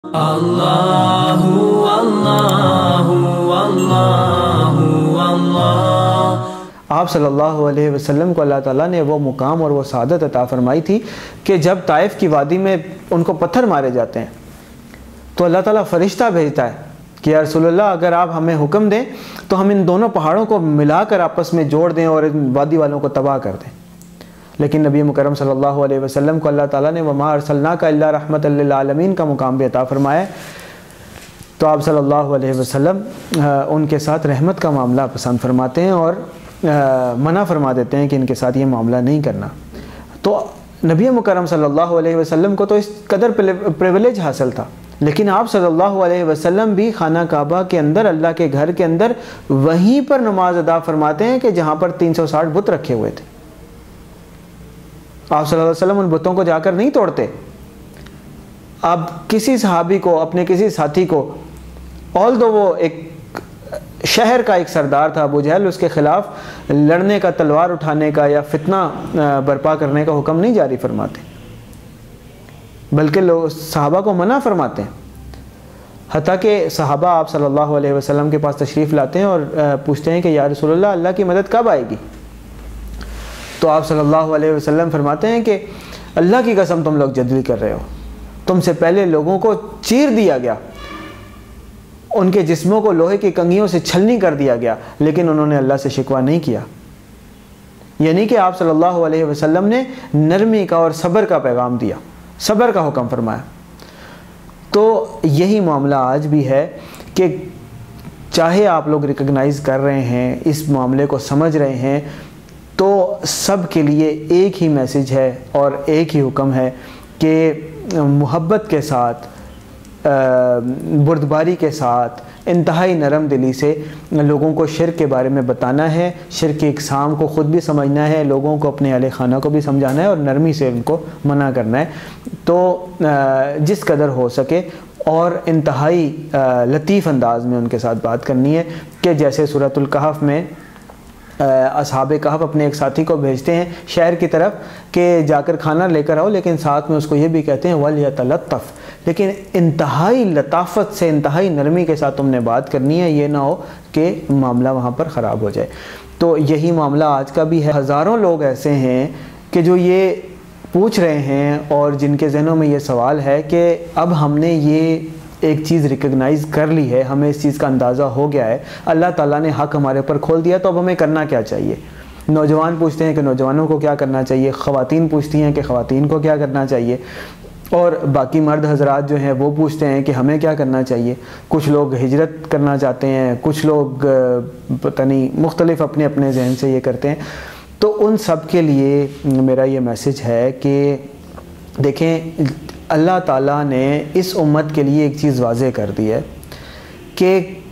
اللہ اللہ اللہ اللہ۔ آپ صلی اللہ علیہ وسلم کو اللہ تعالیٰ نے وہ مقام اور وہ سعادت عطا فرمائی تھی کہ جب طائف کی وادی میں ان کو پتھر مارے جاتے ہیں تو اللہ تعالیٰ فرشتہ بھیجتا ہے کہ یا رسول اللہ اگر آپ ہمیں حکم دیں تو ہم ان دونوں پہاڑوں کو ملا کر آپس میں جوڑ دیں اور ان وادی والوں کو تباہ کر دیں۔ لیکن نبی مکرم صلی اللہ علیہ وسلم کو اللہ تعالیٰ نے وَمَا أَرْسَلْنَاكَ إِلَّا رَحْمَةً لِّلْعَالَمِينَ کا مقام بھی عطا فرمایا ہے، تو آپ صلی اللہ علیہ وسلم ان کے ساتھ رحمت کا معاملہ پسند فرماتے ہیں اور منع فرما دیتے ہیں کہ ان کے ساتھ یہ معاملہ نہیں کرنا۔ تو نبی مکرم صلی اللہ علیہ وسلم کو تو اس قدر پریویلیج حاصل تھا، لیکن آپ صلی اللہ علیہ وسلم بھی خانہ کعبہ کے اندر اللہ کے گھر کے اندر وہیں پر نماز ادا فرماتے ہیں کہ جہاں پر 360 بت رکھے ہوئے تھے۔ آپ صلی اللہ علیہ وسلم ان بتوں کو جا کر نہیں توڑتے۔ اب کسی صحابی کو، اپنے کسی ساتھی کو، although وہ ایک شہر کا ایک سردار تھا ابو جہل، اس کے خلاف لڑنے کا، تلوار اٹھانے کا یا فتنہ برپا کرنے کا حکم نہیں جاری فرماتے، بلکہ لوگ صحابہ کو منع فرماتے ہیں۔ حتیٰ کہ صحابہ آپ صلی اللہ علیہ وسلم کے پاس تشریف لاتے ہیں اور پوچھتے ہیں کہ یا رسول اللہ اللہ کی مدد کب آئے گی؟ تو آپ صلی اللہ علیہ وسلم فرماتے ہیں کہ اللہ کی قسم تم لوگ جدلی کر رہے ہو، تم سے پہلے لوگوں کو چیر دیا گیا، ان کے جسموں کو لوہے کی کنگھیوں سے چھلنی کر دیا گیا، لیکن انہوں نے اللہ سے شکوہ نہیں کیا۔ یعنی کہ آپ صلی اللہ علیہ وسلم نے نرمی کا اور صبر کا پیغام دیا، صبر کا حکم فرمایا۔ تو یہی معاملہ آج بھی ہے کہ چاہے آپ لوگ ریکگنائز کر رہے ہیں، اس معاملے کو سمجھ رہے ہیں، تو سب کے لیے ایک ہی میسج ہے اور ایک ہی حکم ہے کہ محبت کے ساتھ، بردباری کے ساتھ، انتہائی نرم دلی سے لوگوں کو شرک کے بارے میں بتانا ہے، شرک کی اقسام کو خود بھی سمجھنا ہے، لوگوں کو اپنے اہل خانہ کو بھی سمجھانا ہے اور نرمی سے ان کو منع کرنا ہے۔ تو جس قدر ہو سکے اور انتہائی لطیف انداز میں ان کے ساتھ بات کرنی ہے کہ جیسے سورۃ الکہف میں اصحاب کہف اپنے ایک ساتھی کو بھیجتے ہیں شہر کی طرف کہ جا کر کھانا لے کر آؤ، لیکن ساتھ میں اس کو یہ بھی کہتے ہیں وَلْيَتَلَطَّفْ، لیکن انتہائی لطافت سے، انتہائی نرمی کے ساتھ تم نے بات کرنی ہے، یہ نہ ہو کہ معاملہ وہاں پر خراب ہو جائے۔ تو یہی معاملہ آج کا بھی ہے۔ ہزاروں لوگ ایسے ہیں کہ جو یہ پوچھ رہے ہیں اور جن کے ذہنوں میں یہ سوال ہے کہ اب ہم نے یہ ایک چیز ریکگنائز کر لی ہے، ہمیں اس چیز کا اندازہ ہو گیا ہے، اللہ تعالیٰ نے حق ہمارے اوپر کھول دیا، تو اب ہمیں کرنا کیا چاہیے؟ نوجوان پوچھتے ہیں کہ نوجوانوں کو کیا کرنا چاہیے، خواتین پوچھتی ہیں کہ خواتین کو کیا کرنا چاہیے، اور باقی مرد حضرات جو ہیں وہ پوچھتے ہیں کہ ہمیں کیا کرنا چاہیے۔ کچھ لوگ ہجرت کرنا چاہتے ہیں، کچھ لوگ پتہ نہیں مختلف اپنے اپنے ذہن سے یہ کرتے ہیں۔ تو ان سب کے لیے میرا یہ میسج ہے کہ دیکھیں، اللہ تعالیٰ نے اس امت کے لیے ایک چیز واضح کر دی ہے کہ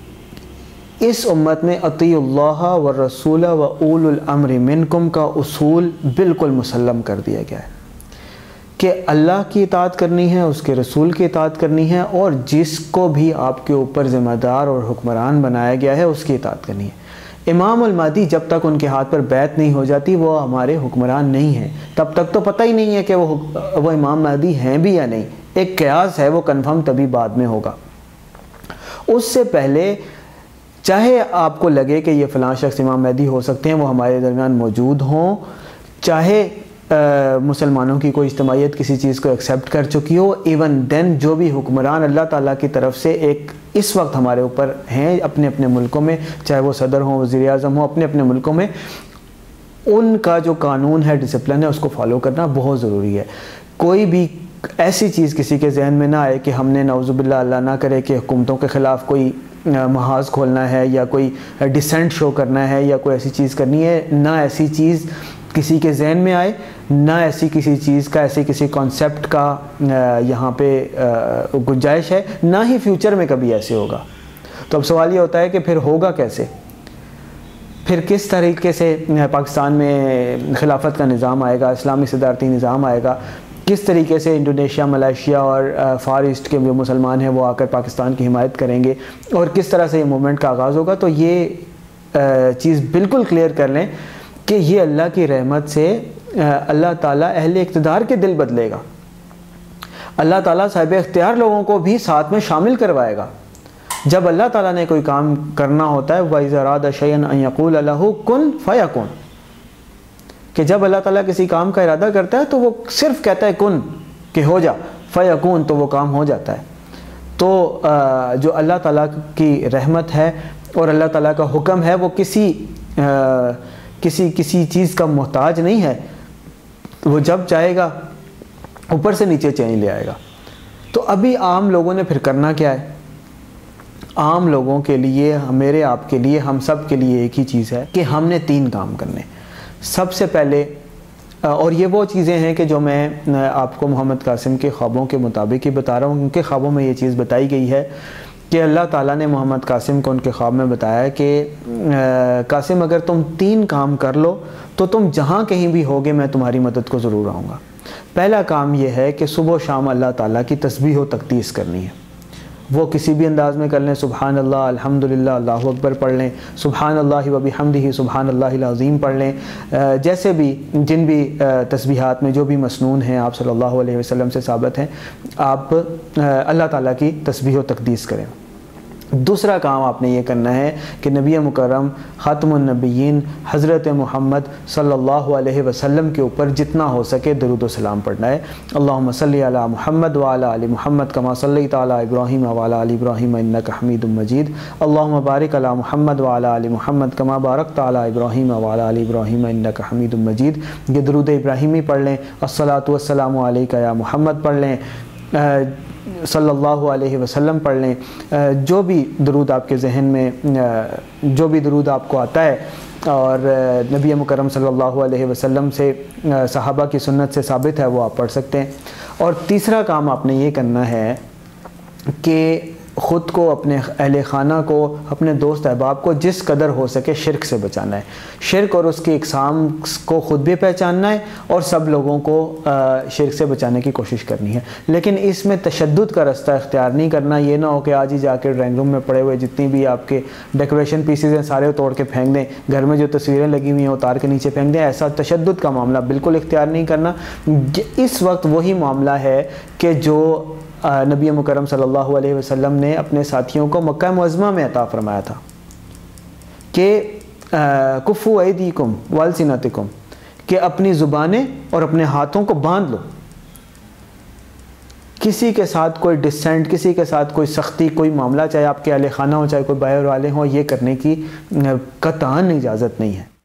اس امت میں اطیعوا اللہ والرسول واولی الامر منکم کا اصول بالکل مسلم کر دیا گیا ہے کہ اللہ کی اطاعت کرنی ہے، اس کے رسول کی اطاعت کرنی ہے، اور جس کو بھی آپ کے اوپر ذمہ دار اور حکمران بنایا گیا ہے اس کی اطاعت کرنی ہے۔ امام المہدی جب تک ان کے ہاتھ پر بیعت نہیں ہو جاتی وہ ہمارے حکمران نہیں ہیں، تب تک تو پتہ ہی نہیں ہے کہ وہ امام مہدی ہیں بھی یا نہیں۔ ایک قیاس ہے، وہ کنفرم تبھی بعد میں ہوگا۔ اس سے پہلے چاہے آپ کو لگے کہ یہ فلاں شخص امام مہدی ہو سکتے ہیں، وہ ہمارے درمیان موجود ہوں، چاہے مسلمانوں کی کوئی اجتماعیت کسی چیز کو ایکسیپٹ کر چکی ہو، ایون دین جو بھی حکمران اللہ تعالیٰ کی طرف سے ایک اس وقت ہمارے اوپر ہیں اپنے اپنے ملکوں میں، چاہے وہ صدر ہوں، وزیر اعظم ہوں، اپنے اپنے ملکوں میں، ان کا جو قانون ہے، ڈسپلن ہے، اس کو فالو کرنا بہت ضروری ہے۔ کوئی بھی ایسی چیز کسی کے ذہن میں نہ آئے کہ ہم نے نعوذ باللہ اللہ نہ کرے کہ حکومتوں کے خلاف کوئی محاذ کھولنا ہے یا کوئی ڈیسنٹ شو کرنا ہے یا کوئی ایسی چیز کرنی ہے، نہ ایسی چیز کسی کے ذہن میں آئے، نہ ایسی کسی چیز کا، ایسی کسی کانسیپٹ کا یہاں پہ گنجائش ہے، نہ ہی فیوچر میں کبھی ایسے ہوگا۔ تو اب سوال یہ ہوتا ہے کہ پھر ہوگا کیسے؟ پھر کس طریقے سے پاکستان میں خلافت کا نظام آئے گا، اسلامی صدارتی نظام آئے گا، کس طریقے سے انڈونیشیا، ملائیشیا اور فار ایسٹ کے جو مسلمان ہیں وہ آ کر پاکستان کی حمایت کریں گے، اور کس طرح سے یہ موومنٹ کا آغاز ہوگا؟ تو یہ چیز بالکل کلیئر کر لیں کہ یہ اللہ کی رحمت سے اللہ تعالیٰ اہل اقتدار کے دل بدلے گا۔ اللہ تعالیٰ صاحب اختیار لوگوں کو بھی ساتھ میں شامل کروائے گا۔ جب اللہ تعالیٰ نے کوئی کام کرنا ہوتا ہے وَإِذَا أَرَادَ شَيْئًا أَن يَقُولَ لَهُ كُن فَيَكُن، کہ جب اللہ تعالیٰ کسی کام کا ارادہ کرتا ہے تو وہ صرف کہتا ہے کن، کہ ہو جا، فیکون، تو وہ کام ہو جاتا ہے۔ تو جو اللہ تعالیٰ کی رحمت ہے اور اللہ تعالیٰ کا حکم ہے وہ کسی چیز کا محتاج نہیں ہے، وہ جب چاہے گا اوپر سے نیچے چینج لے آئے گا۔ تو ابھی عام لوگوں نے پھر کرنا کیا ہے؟ عام لوگوں کے لیے، میرے آپ کے لیے، ہم سب کے لیے ایک ہی چیز ہے کہ ہم نے 3 کام کرنے۔ سب سے پہلے، اور یہ وہ چیزیں ہیں کہ جو میں آپ کو محمد قاسم کے خوابوں کے مطابق ہی بتا رہا ہوں، ان کے خوابوں میں یہ چیز بتائی گئی ہے کہ اللہ تعالیٰ نے محمد قاسم کو ان کے خواب میں بتایا کہ قاسم اگر تم 3 کام کر لو تو تم جہاں کہیں بھی ہوگے میں تمہاری مدد کو ضرور آؤں گا۔ پہلا کام یہ ہے کہ صبح و شام اللہ تعالیٰ کی تسبیح و تقدیس کرنی ہے، وہ کسی بھی انداز میں کر لیں، سبحان اللہ، الحمدللہ، اللہ اکبر پڑھ لیں، سبحان اللہ و بحمدہ، سبحان اللہ العظیم پڑھ لیں، جیسے بھی جن بھی تسبیحات میں جو بھی مسنون ہیں آپ صلی اللہ علیہ وسلم سے ثابت ہیں، آپ اللہ تعالیٰ کی تسبیح و تقدیس کریں۔ دوسرا کام آپ نے یہ کرنا ہے کہ نبی مکرم خاتم النبیین حضرت محمد صلی اللہ علیہ وسلم کے اوپر جتنا ہو سکے درود و سلام پڑھنا ہے۔ اللہم صلی علی محمد وعلی آل محمد کما صلیت علی ابراہیم وعلی آل ابراہیم انک حمید مجید، اللہم بارک علی محمد وعلی آل محمد کما بارکت علی ابراہیم وعلی آل ابراہیم انک حمید مجید۔ یہ درود ابراہیمی پڑھ لیں، الصلاۃ والسلام علیک یا محمد پڑھ لیں، صلی اللہ علیہ وسلم پڑھ لیں، جو بھی درود آپ کے ذہن میں، جو بھی درود آپ کو آتا ہے اور نبی مکرم صلی اللہ علیہ وسلم سے، صحابہ کی سنت سے ثابت ہے، وہ آپ پڑھ سکتے ہیں۔ اور تیسرا کام آپ نے یہ کرنا ہے کہ خود کو، اپنے اہل خانہ کو، اپنے دوست احباب کو جس قدر ہو سکے شرک سے بچانا ہے۔ شرک اور اس کی اقسام کو خود بھی پہچاننا ہے اور سب لوگوں کو شرک سے بچانے کی کوشش کرنی ہے، لیکن اس میں تشدد کا رستہ اختیار نہیں کرنا۔ یہ نہ ہو کہ آج ہی جا کے ڈرائنگ روم میں پڑے ہوئے جتنی بھی آپ کے ڈیکوریشن پیسز ہیں سارے توڑ کے پھینک دیں، گھر میں جو تصویریں لگی ہوئی ہیں اتار کے نیچے پھینک دیں۔ ایسا تشدد کا معاملہ بالکل اختیار نہیں کرنا۔ اس وقت وہی معاملہ ہے کہ جو نبی مکرم صلی اللہ علیہ وسلم نے اپنے ساتھیوں کو مکہ معظمہ میں عطا فرمایا تھا کہ کفو ایدیکم والسنتکم، کہ اپنی زبانیں اور اپنے ہاتھوں کو باندھ لو۔ کسی کے ساتھ کوئی ڈسینٹ، کسی کے ساتھ کوئی سختی، کوئی معاملہ، چاہے آپ کے اہل خانہ ہو چاہے کوئی باہر والے ہوں، یہ کرنے کی قطعاً اجازت نہیں ہے۔